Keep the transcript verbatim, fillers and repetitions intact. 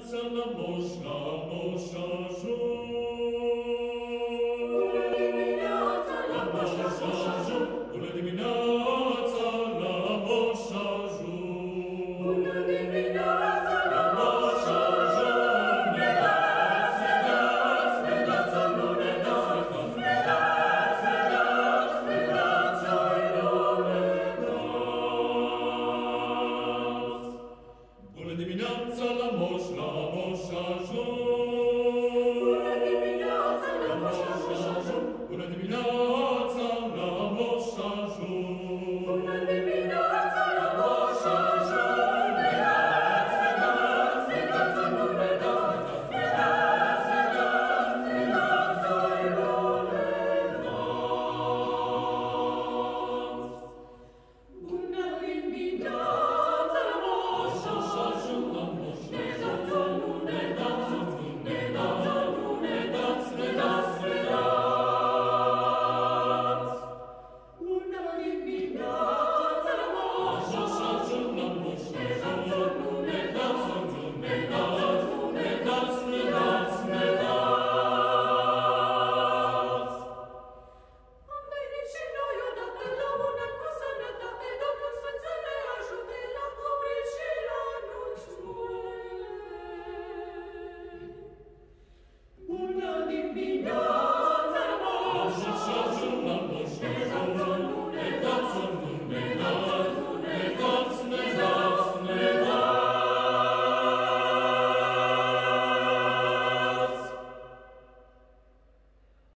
dimineața la moș, la moș ajung. Bună dimineața la moș ajung. Bună dimineața la moș ajung. Ne dați, ne dați, ne dați să nu ne dați. Ne dați, ne dați, ne dați să nu ne dați. Bună dimineața la moș, la moș ajung.